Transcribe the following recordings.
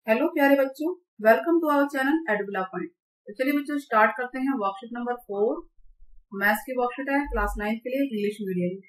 Hello प्यारे बच्चों, welcome to our channel Edula point. तो चलिए बच्चों स्टार्ट करते हैं वर्कशीट नंबर 4। मैथ्स की वर्कशीट है क्लास 9 के लिए इंग्लिश मीडियम।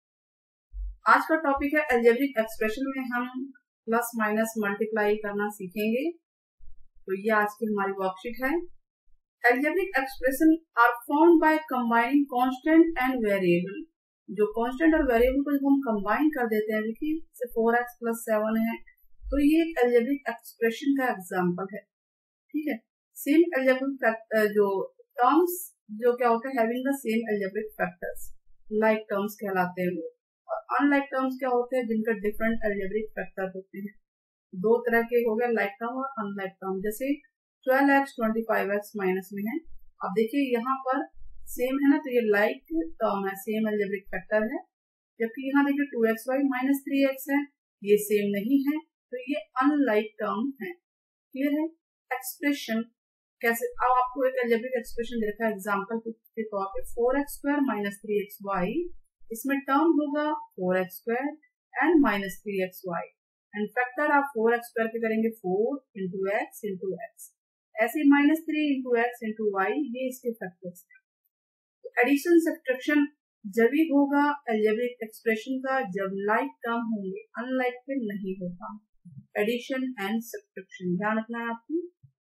आज का टॉपिक है अलजेब्रिक एक्सप्रेशन में हम प्लस माइनस मल्टीप्लाई करना सीखेंगे। तो ये आज की हमारी वर्कशीट है। Algebraic expression are found by combining constant and variable. जो कांस्टेंट और वेरिएबल को जब हम कंबाइन कर देते हैं, देखिए 4x + 7 है, तो ये एक अलजेब्रिक एक्सप्रेशन का एग्जांपल है। ठीक है, सेम अलजेब्रिक जो टर्म्स जो क्या होते हैं, having the same algebraic factors, like terms कहलाते हैं वो। और अनलाइक टर्म्स क्या होते हैं, जिनका डिफरेंट अलजेब्रिक फैक्टर होते हैं। दो तरह के हो गए, लाइक टर्म और अनलाइक टर्म। जैसे 12x 25x माइनस में है, अब देखिए यहाँ पर सेम है ना, तो ये लाइक टर्म है, सेम अलजेब्रिक फैक्टर है। जबकि यहाँ देखिए 2xy - 3x है, ये सेम नहीं है, तो ये अनलाइक टर्म है। क्लियर है। एक्सप्रेशन कैसे, अब आपको एक अलजेब्रिक एक्सप्रेशन दे रखा है एग्जांपल के तौर पे 4x² - 3xy, इसमें टर्म होगा 4x² and -3xy, and factor आप 4x² के करेंगे 4 × x × x, ऐसे -3 × x × y, ये इसके फैक्टर्स हैं। तो एडिशन सब्ट्रैक्शन जब ही होगा अलजेब्रिक एक्सप्रेशन का जब लाइक टर्म होंगे, अनलाइक पे नहीं होता। एडिशन एंड सब्ट्रैक्शन ध्यान रखना है आपको।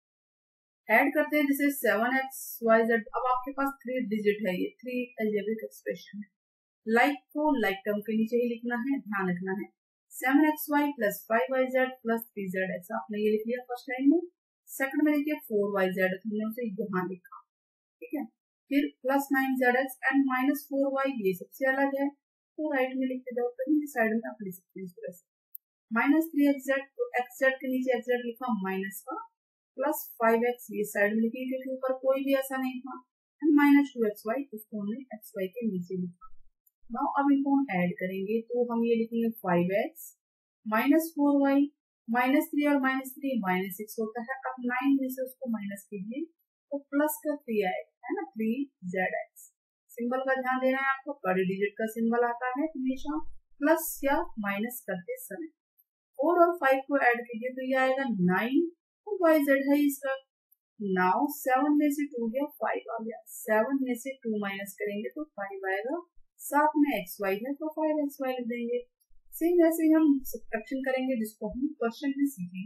ऐड करते हैं जैसे 7xyz, अब आपके पास 3 डिजिट है, ये 3 अलजेब्रिक एक्सप्रेशन है। लाइक को लाइक टर्म के नीचे ही लिखना है, ध्यान रखना है। 7xy + 5yz + 3zx, आपने ये लिख लिया फर्स्ट टाइम में। सेकंड में देखिए 4yz, हमने उसे यहाँ लिखा। ठीक है, फिर +9zx एंड -4y, ये सबसे अलग है, तो राइट में लिखते जाओ, कहीं साइड में आप लिख सकते हैं इस तरह से। -3xz, तो xz के नीचे xz लिखा माइनस का, +5x ये साइड में लिखी क्योंकि ऊपर कोई भी ऐसा नहीं था, एंड -2xy, इसको हमने xy के नीचे लिखा। नाउ अब इनको हम ऐड करेंगे, तो हम ये लिखेंगे 5x -4y, -3 और -3 -6 होता है। अब 9 में से उसको माइनस कीजिए, तो प्लस का 3 आएगा, है ना, 3zx। सिंबल का ध्यान देना है आपको, बड़े डिजिट का सिंबल आता है हमेशा प्लस या माइनस करते समय। 4 और 5 को ऐड कीजिए, तो ये आएगा 9, तो yz है इसका। नाउ 7 में से 2 गया, 5 आ गया। 7 में से 2 माइनस करेंगे तो 5 आएगा, साथ में xy है तो 5xy लिख देंगे। सेम वैसे हम सब्ट्रैक्शन करेंगे, जिसको हम क्वेश्चन में सीखेंगे।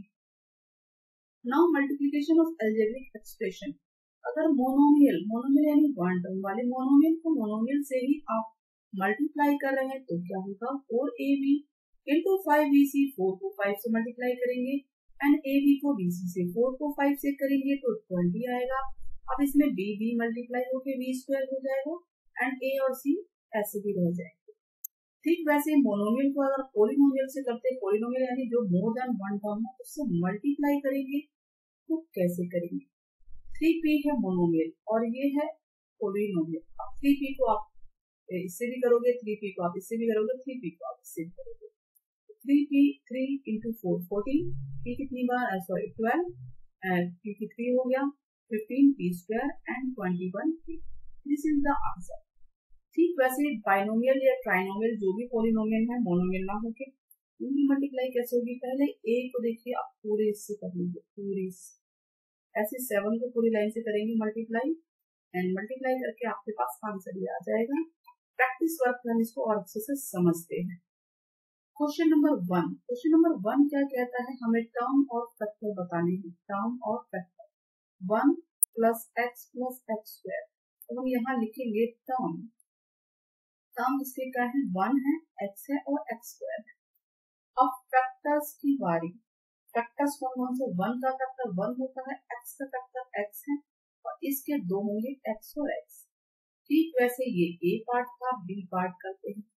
Now multiplication of algebraic expression. अगर मोनोमियल यानी वन टर्म वाले मोनोमियल को मोनोमियल से ही आप मल्टीप्लाई कर रहे हैं, तो क्या होगा, 4ab × 5bc, 4 को 5 से मल्टीप्लाई करेंगे, एंड ab को bc से, 4 को 5 से करेंगे तो 20 आएगा। अब इसमें b मल्टीप्लाई होकर b² हो जाएगा, एंड a और c ऐसे भी रह जाएंगे। ठीक वैसे मोनोमियल को अगर पॉलिनोमियल से करते हैं, पॉलिनोमियल यानी जो मोर देन वन टर्म है, उससे मल्टीप्लाई करेंगे, तो कैसे करेंगे। 3p है मोनोमियल और ये है पॉलिनोमियल। अब 3p को आप इससे भी करोगे, 3p को आप इससे भी करोगे, 3p को आप इससे भी करोगे। 3p 3 × 4 14, p कितनी बार, सॉरी 12, p की 3 हो गया, 15p² and 21p। This is the answer. ठीक वैसे बाइनोमियल या ट्राइनोमियल जो भी पॉलिनोमियल है, मोनोमियल ना होके, उनकी मल्टीप्लाई कैसे होगी। पहले a को देखिए आप पूरे इससे कर लीजिए, पूरे ऐसे 7 को पूरी लाइन से करेंगे मल्टीप्लाई, एंड मल्टीप्लाई करके आपके पास आंसर भी आ जाएगा। प्रैक्टिस वर्क हम इसको और अच्छे से समझते हैं। क्वेश्चन नंबर 1, क्वेश्चन नंबर 1 क्या कहता है, हमें टर्म और फैक्टर बताने हैं। टर्म और फैक्टर 1 + x + x²। तो हम यहाँ लिखेंगे टर्म। टर्म इसके क्या है, 1 है, x है और x² है। अब फैक्टर्स की बारी। फैक्टर्स कौन से, 1 का फैक्टर 1 होता है, x का फैक्टर x है, और इसके 2 होंगे x और x। ठीक वैसे ये a पार्ट था, b पार्ट करते हैं।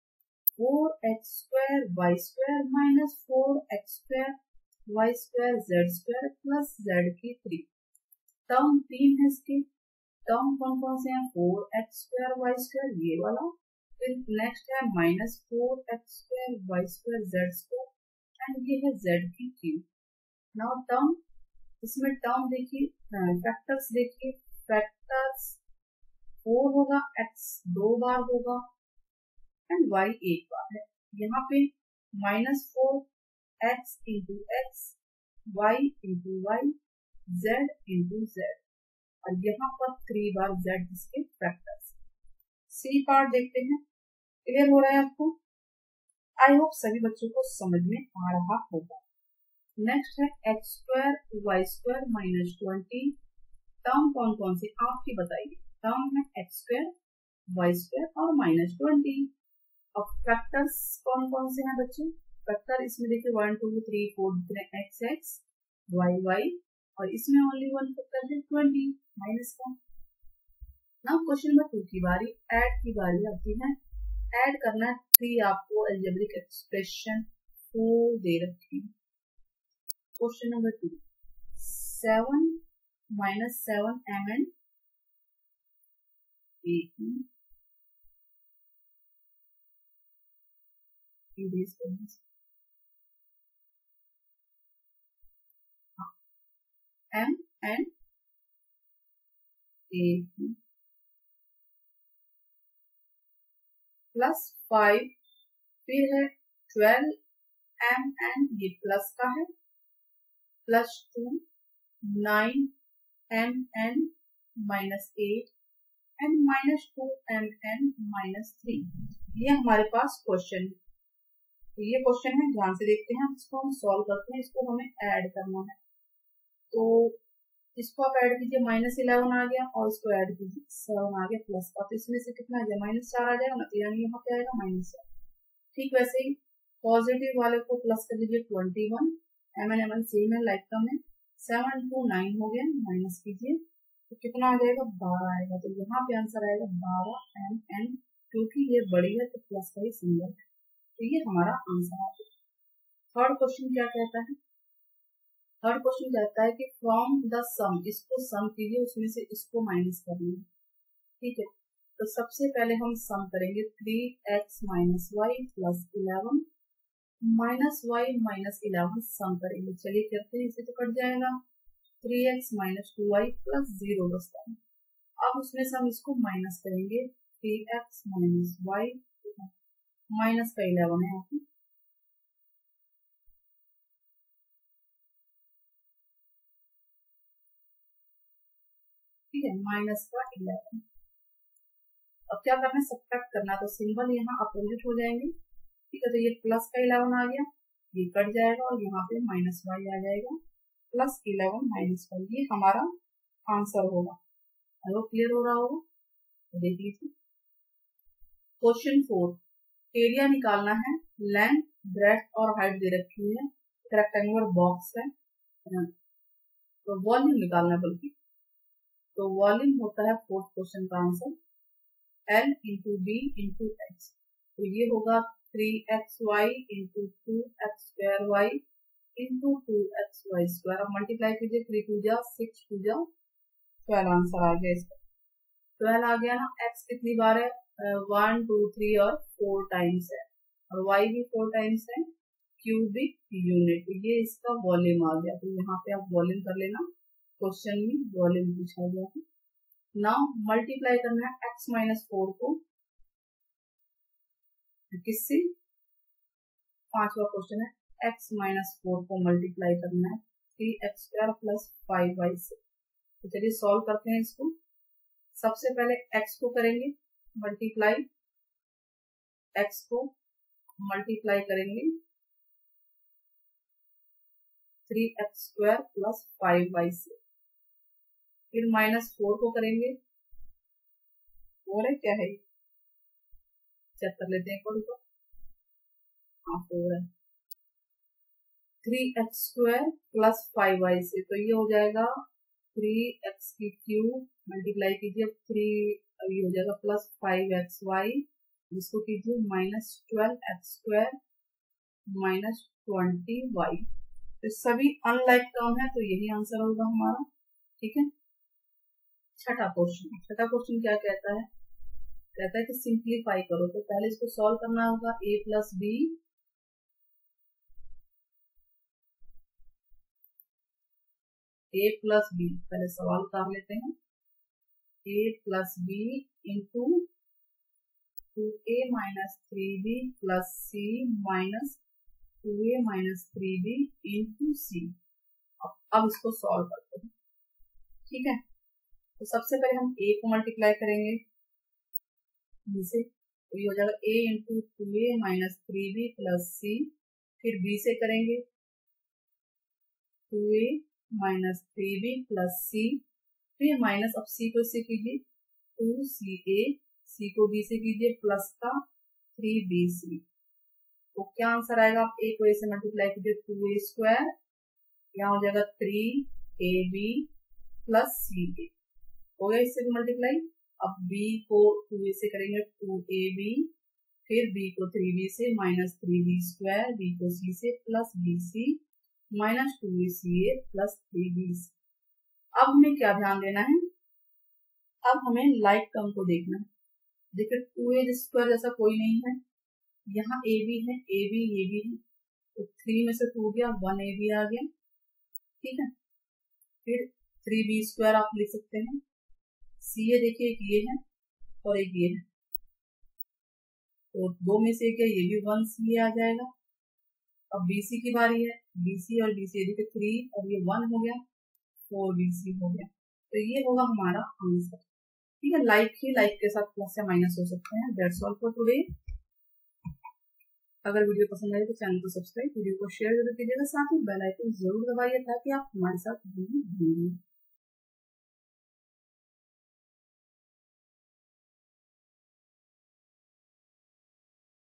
4x² y² - 4x² y² z² + z की 3 टर्म 3 है इसके। टर्म कौन से हैं, 4x² y², ये वाला, फिर नेक्स्ट है -4x² y² z², एंड ये है z की 3। नाउ टर्म, इसमें टर्म देखिए, फैक्टर्स देखिए, फैक्टर्स 4 होगा, x 2 बार होगा, एंड y 1 बार है। यहाँ पे -4x × x y into Y, z into z, और यहाँ पर 3 बार z इसके फैक्टर्स। सी पार्ट देखते हैं, क्लियर हो रहा है आपको? आई होप सभी बच्चों को समझ में आ रहा होगा। नेक्स्ट है X square Y square minus 20। Term कौन कौन सी आपकी बताइए? टर्म है एक्स स्क्वायर वाई स्क्वायर और माइनस 20। अब फैक्टर्स कौन कौन से हैं बच्चों? फैक्टर इसमें देखिए 1 2 3 4 एक्स एक्स वाई वाई, और इसमें ओनली वन फैक्टर है 20 माइनस का। नाउ क्वेश्चन नंबर 2 की बारी, ऐड की बारी आती है। ऐड करना है 3 आपको अलजेब्रिक एक्सप्रेशन 4 दे रखी है। Question number 2, 7 minus 7 mn m n a plus 5, फिर है 12 m n, ये प्लस का है, plus 2 9 m n minus 8 and minus 2 m n minus 3। ये हमारे पास क्वेश्चन है। तो ये क्वेश्चन है, ध्यान से देखते हैं, इसको हम सॉल्व करते हैं। इसको हमें ऐड करना है, तो इसको आप ऐड कीजिए, माइनस 11 आ गया, और इसको ऐड कीजिए 7 आ गया प्लस का, तो इसमें से कितना आ गया? माइनस 4 आ जाएगा ना, तो यानी यहाँ पे आएगा माइनस 4। ठीक वैसे ही पॉजिटिव वाले को प्लस कर दीजिए 21, mn सेम है लाइक का में, 7 2 9 हो गया, माइनस कीजिए तो कितना आ जाएगा? 12 आएगा। तो यहाँ पे आंसर आएगा 12 mn, क्योंकि ये बड़ी है तो प्लस का ही सिंबल है, तो ये हमारा आंसर आ गया। थर्ड क्वेश्चन क्या कहता है? थर्ड क्वेश्चन कहता है कि फ्रॉम द सम, इसको सम कीजिए, उसमें से इसको माइनस करना है। ठीक है, तो सबसे पहले हम सम करेंगे 3x minus Y plus 11 minus Y minus 11 sum करेंगे। चलिए करते हैं, इसे तो कट जाएगा, 3x माइनस 2y प्लस 0 बचता है। अब उसमें से हम इसको माइनस करेंगे, 3x माइनस वाई माइनस का 11 है यहाँ पे, ठीक है, माइनस का 11। अब क्या करना है? सब्ट्रैक्ट करना, तो सिंबल यहाँ अपोजिट हो जाएंगे। ठीक है, तो ये प्लस का 11 आ गया, ये कट जाएगा, और यहाँ पे माइनस वाई आ जाएगा, प्लस 11 माइनस वाई, ये हमारा आंसर होगा। अगर क्लियर हो रहा होगा तो देख लीजिए। क्वेश्चन 4, एरिया निकालना है, लेंथ ब्रेड्थ और हाइट दे रखी है, रेक्टेंगुलर बॉक्स है, तो वॉल्यूम निकालना है बल्कि, तो वॉल्यूम होता है फोर्थ क्वेश्चन का answer L into B into H, तो ये होगा 3xy into 2x square Y into 2xy square. अब मल्टीप्लाई कीजिए, 3 2 जा 6 2 जा 12, आंसर आ गया इसका 12 आ गया ना। x कितनी बार है? 1 2 3 और 4 टाइम्स है, और y भी 4 टाइम्स है, क्यूबिक यूनिट, ये इसका वॉल्यूम आ गया। तो यहाँ पे आप वॉल्यूम कर लेना, क्वेश्चन में वॉल्यूम पूछा गया है। नाउ मल्टीप्लाई करना है x माइनस 4 को किससे? पांचवा क्वेश्चन है, x माइनस 4 को मल्टीप्लाई करना है 3x स्क्वायर प्लस 5y से। तो चलिए सॉल्व करते हैं इसको। सबसे पहले x को करेंगे मल्टीप्लाई, x को मल्टीप्लाई करेंगे 3x स्क्वायर प्लस 5y से, फिर माइनस 4 को करेंगे, और है क्या है, चेक कर लेते हैं कोड को, हाँ 4 है, 3x स्क्वायर प्लस 5y से, तो ये हो जाएगा 3x की क्यूब, मल्टीप्लाई कीजिए 3, ये हो जाएगा प्लस 5xy, जिसको कीजिए minus 12x square minus 20y। तो सभी अनलाइक टर्म है, तो यही आंसर होगा हमारा। ठीक है, छठा क्वेश्चन क्या कहता है? कहता है कि सिंप्लीफाई करो, तो पहले इसको सॉल्व करना होगा, a प्लस बी पहले सवाल कर लेते हैं, a plus B into 2a minus 3b plus c minus 2a minus 3b into c। अब इसको सॉल्व करते हैं, ठीक है। तो सबसे पहले हम a को मल्टीप्लाई करेंगे b से, तो ये हो जाएगा a into 2a minus 3b plus c। फिर b से करेंगे 2a minus 3b plus c, फिर माइनस, अब c को इससे कीजिए 2ca, c को b से कीजिए प्लस का 3bc। तो क्या आंसर आएगा, आप a को a से मल्टीप्लाई कीजिए 2a स्क्वायर, यहाँ हो जाएगा 3ab प्लस ca, हो गया इससे भी मल्टीप्लाई। अब b को 2a से करेंगे 2ab, फिर b को 3b से माइनस 3b स्क्वायर, b को c से plus bc minus 2ca plus 3bc। अब हमें क्या ध्यान देना है, अब हमें लाइक टर्म को देखना है। देखिए 2a स्क्वायर जैसा कोई नहीं है, यहाँ ab है, ab ये भी है, तो 3 में से 2 गया, 1ab आ गया, ठीक है। फिर 3b स्क्वायर आप लिख सकते हैं, ca देखिए एक ये है और एक ये है, तो 2 में से क्या, ये भी 1ca आ जाएगा। अब bc की बारी है, bc और bc देखिए 3 और ये 1 हो गया, 4bc हो गया, तो ये होगा हमारा आंसर, ठीक है। लाइक ही लाइक के साथ प्लस या माइनस हो सकते हैं। That's all for today. अगर वीडियो पसंद आए तो चैनल को सब्सक्राइब, वीडियो को शेयर जरूर कीजिएगा, साथ ही बेल आइकन जरूर दबाइए ताकि आप हमारे साथ जुड़े रहें।